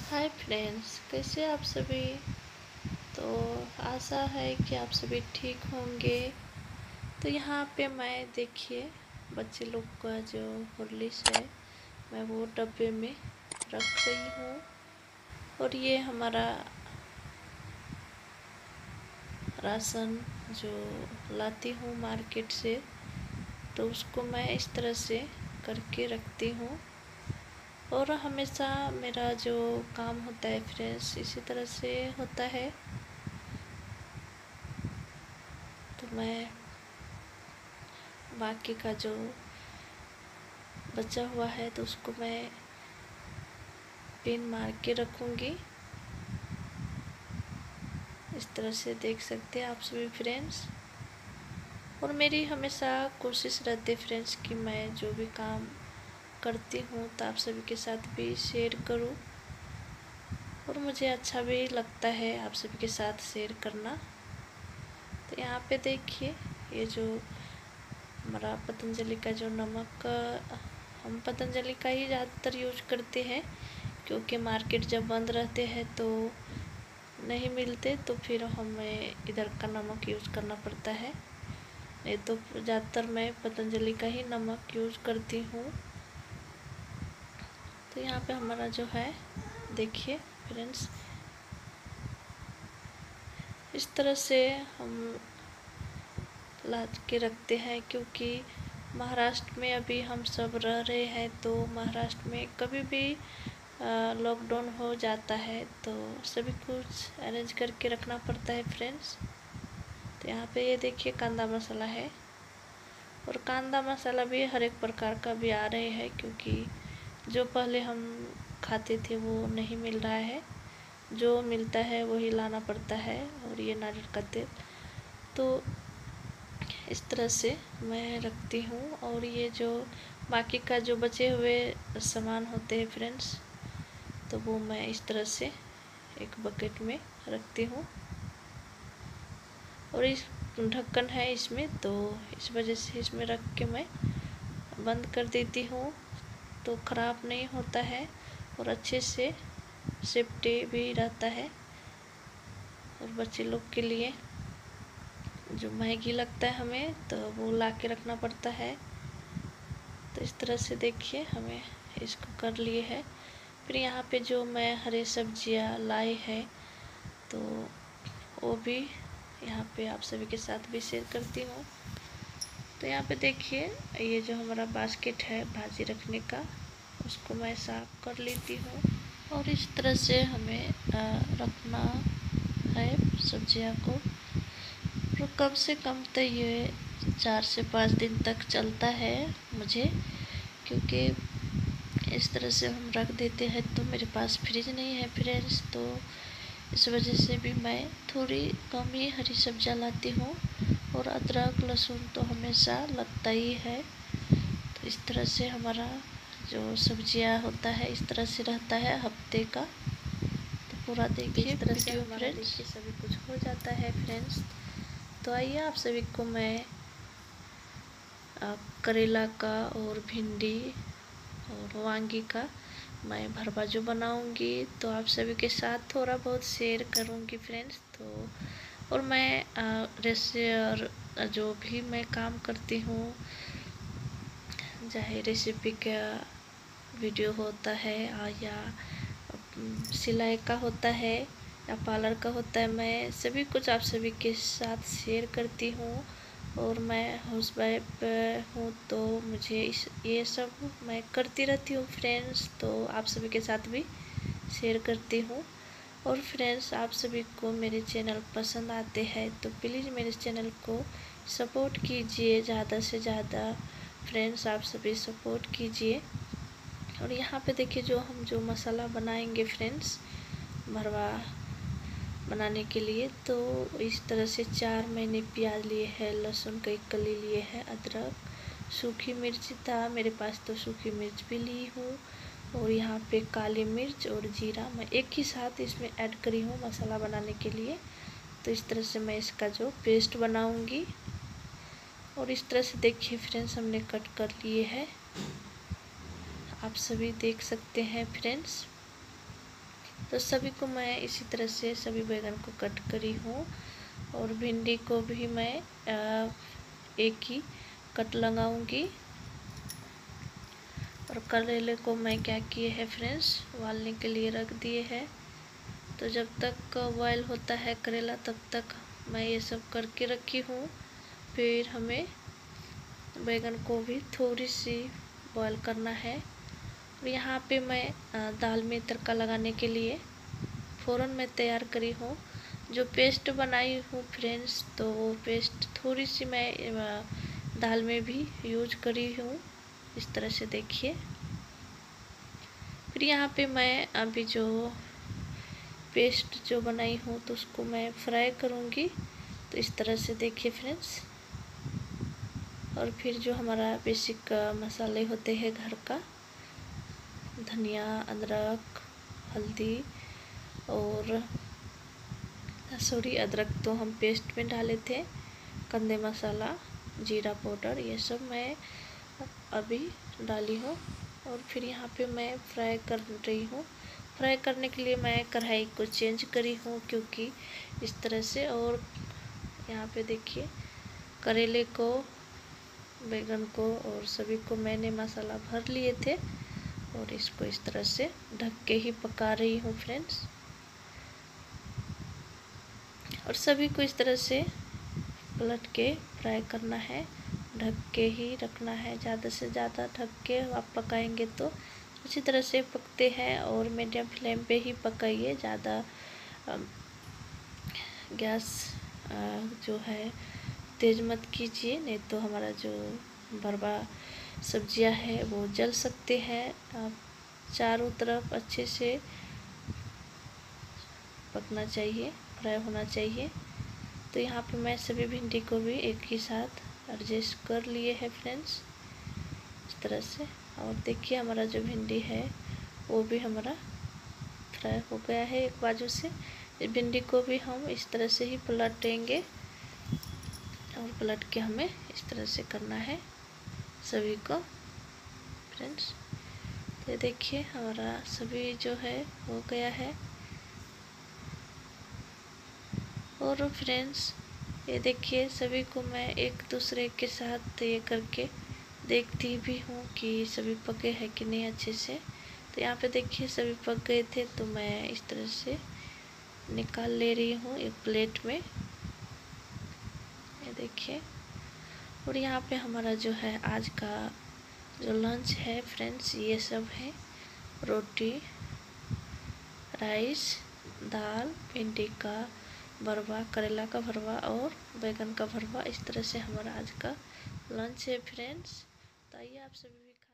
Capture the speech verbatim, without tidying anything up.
Hi friends, कैसे आप सभी। तो आशा है कि आप सभी ठीक होंगे। तो यहाँ पे मैं देखिए बच्चे लोग का जो हॉर्लिक्स है मैं वो डब्बे में रख रही हूँ। और ये हमारा राशन जो लाती हूँ मार्केट से, तो उसको मैं इस तरह से करके रखती हूँ। और हमेशा मेरा जो काम होता है फ्रेंड्स इसी तरह से होता है। तो मैं बाकी का जो बचा हुआ है तो उसको मैं पिन मार के रखूँगी। इस तरह से देख सकते हैं आप सभी फ्रेंड्स। और मेरी हमेशा कोशिश रहती है फ्रेंड्स कि मैं जो भी काम करती हूँ तो आप सभी के साथ भी शेयर करूँ। और मुझे अच्छा भी लगता है आप सभी के साथ शेयर करना। तो यहाँ पे देखिए ये जो हमारा पतंजलि का जो नमक, हम पतंजलि का ही ज़्यादातर यूज करते हैं क्योंकि मार्केट जब बंद रहते हैं तो नहीं मिलते, तो फिर हमें इधर का नमक यूज़ करना पड़ता है। नहीं तो ज़्यादातर मैं पतंजलि का ही नमक यूज़ करती हूँ। तो यहाँ पे हमारा जो है देखिए फ्रेंड्स, इस तरह से हम ला के रखते हैं क्योंकि महाराष्ट्र में अभी हम सब रह रहे हैं। तो महाराष्ट्र में कभी भी लॉकडाउन हो जाता है तो सभी कुछ अरेंज करके रखना पड़ता है फ्रेंड्स। तो यहाँ पे ये देखिए कांदा मसाला है। और कांदा मसाला भी हर एक प्रकार का भी आ रहे हैं क्योंकि जो पहले हम खाते थे वो नहीं मिल रहा है, जो मिलता है वही लाना पड़ता है। और ये नारियल का तेल, तो इस तरह से मैं रखती हूँ। और ये जो बाकी का जो बचे हुए सामान होते हैं फ्रेंड्स, तो वो मैं इस तरह से एक बकेट में रखती हूँ। और इस ढक्कन है इसमें, तो इस वजह से इसमें रख के मैं बंद कर देती हूँ तो ख़राब नहीं होता है और अच्छे से सेफ्टी भी रहता है। और बच्चे लोग के लिए जो मैगी लगता है हमें तो वो ला के रखना पड़ता है। तो इस तरह से देखिए हमें इसको कर लिए है। फिर यहाँ पे जो मैं हरे सब्जियाँ लाई है तो वो भी यहाँ पे आप सभी के साथ भी शेयर करती हूँ। तो यहाँ पे देखिए ये जो हमारा बास्केट है भाजी रखने का, उसको मैं साफ कर लेती हूँ। और इस तरह से हमें रखना है सब्जियाँ को। और कम से कम तो ये चार से पाँच दिन तक चलता है मुझे, क्योंकि इस तरह से हम रख देते हैं। तो मेरे पास फ्रिज नहीं है फ्रेंड्स, तो इस वजह से भी मैं थोड़ी कम ही हरी सब्जियाँ लाती हूँ। और अदरक लहसुन तो हमेशा लगता ही है। तो इस तरह से हमारा जो सब्जियाँ होता है इस तरह से रहता है हफ्ते का। तो पूरा देखिए इस तरह से हमारा देखिए सभी कुछ हो जाता है फ्रेंड्स। तो आइए आप सभी को मैं करेला का और भिंडी और वांगी का मैं भरवा जो बनाऊंगी तो आप सभी के साथ थोड़ा बहुत शेयर करूंगी फ्रेंड्स। तो और मैं रेसिपी और जो भी मैं काम करती हूँ, चाहे रेसिपी का वीडियो होता है या सिलाई का होता है या पार्लर का होता है, मैं सभी कुछ आप सभी के साथ शेयर करती हूँ। और मैं हाउसवाइफ हूँ तो मुझे इस ये सब मैं करती रहती हूँ फ्रेंड्स। तो आप सभी के साथ भी शेयर करती हूँ। और फ्रेंड्स आप सभी को मेरे चैनल पसंद आते हैं तो प्लीज़ मेरे चैनल को सपोर्ट कीजिए ज़्यादा से ज़्यादा फ्रेंड्स, आप सभी सपोर्ट कीजिए। और यहाँ पे देखिए जो हम जो मसाला बनाएंगे फ्रेंड्स भरवा बनाने के लिए, तो इस तरह से चार मैंने प्याज लिए है, लहसुन का एक कली लिए है, अदरक, सूखी मिर्च था मेरे पास तो सूखी मिर्च भी ली हूँ। और यहाँ पे काली मिर्च और जीरा मैं एक ही साथ इसमें ऐड करी हूँ मसाला बनाने के लिए। तो इस तरह से मैं इसका जो पेस्ट बनाऊँगी। और इस तरह से देखिए फ्रेंड्स हमने कट कर लिए है, आप सभी देख सकते हैं फ्रेंड्स। तो सभी को मैं इसी तरह से सभी बैगन को कट करी हूँ। और भिंडी को भी मैं एक ही कट लगाऊंगी। और करेले को मैं क्या किए है फ्रेंड्स, उबालने के लिए रख दिए हैं। तो जब तक बॉयल होता है करेला तब तक मैं ये सब करके रखी हूँ। फिर हमें बैगन को भी थोड़ी सी बॉयल करना है। और यहाँ पे मैं दाल में तड़का लगाने के लिए फ़ौरन मैं तैयार करी हूँ जो पेस्ट बनाई हूँ फ्रेंड्स। तो वो पेस्ट थोड़ी सी मैं दाल में भी यूज करी हूँ, इस तरह से देखिए। फिर यहाँ पे मैं अभी जो पेस्ट जो बनाई हूँ तो उसको मैं फ्राई करूँगी, तो इस तरह से देखिए फ्रेंड्स। और फिर जो हमारा बेसिक मसाले होते हैं घर का, धनिया, अदरक, हल्दी और सॉरी अदरक तो हम पेस्ट में डाले थे, कंदे मसाला, जीरा पाउडर, ये सब मैं अभी डाली हूँ। और फिर यहाँ पे मैं फ्राई कर रही हूँ। फ्राई करने के लिए मैं कढ़ाई को चेंज करी हूँ क्योंकि इस तरह से। और यहाँ पे देखिए करेले को, बैगन को और सभी को मैंने मसाला भर लिए थे और इसको इस तरह से ढक के ही पका रही हूँ फ्रेंड्स। और सभी को इस तरह से पलट के फ्राई करना है, ढक के ही रखना है। ज़्यादा से ज़्यादा ढक के आप पकाएंगे तो अच्छी तरह से पकते हैं। और मीडियम फ्लेम पे ही पकाइए, ज़्यादा गैस जो है तेज़ मत कीजिए, नहीं तो हमारा जो भरवा सब्जियां है वो जल सकते हैं। आप चारों तरफ अच्छे से पकना चाहिए, फ्राई होना चाहिए। तो यहाँ पे मैं सभी भिंडी को भी एक ही साथ एडजस्ट कर लिए हैं फ्रेंड्स, इस तरह से। और देखिए हमारा जो भिंडी है वो भी हमारा फ्राई हो गया है एक बाजू से। इस भिंडी को भी हम इस तरह से ही पलटेंगे और पलट के हमें इस तरह से करना है सभी को फ्रेंड्स। तो देखिए हमारा सभी जो है हो गया है। और फ्रेंड्स ये देखिए सभी को मैं एक दूसरे के साथ ये करके देखती भी हूँ कि सभी पके हैं कि नहीं अच्छे से। तो यहाँ पे देखिए सभी पक गए थे, तो मैं इस तरह से निकाल ले रही हूँ एक प्लेट में, ये देखिए। और यहाँ पे हमारा जो है आज का जो लंच है फ्रेंड्स ये सब है, रोटी, राइस, दाल, भिंडी का भरवा, करेला का भरवा और बैगन का भरवा। इस तरह से हमारा आज का लंच है फ्रेंड्स। तो आइए आप सभी भी